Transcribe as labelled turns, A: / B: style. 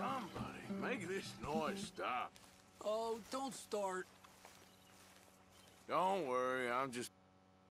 A: Somebody, make this noise stop.
B: Oh, don't start.
A: Don't worry, I'm just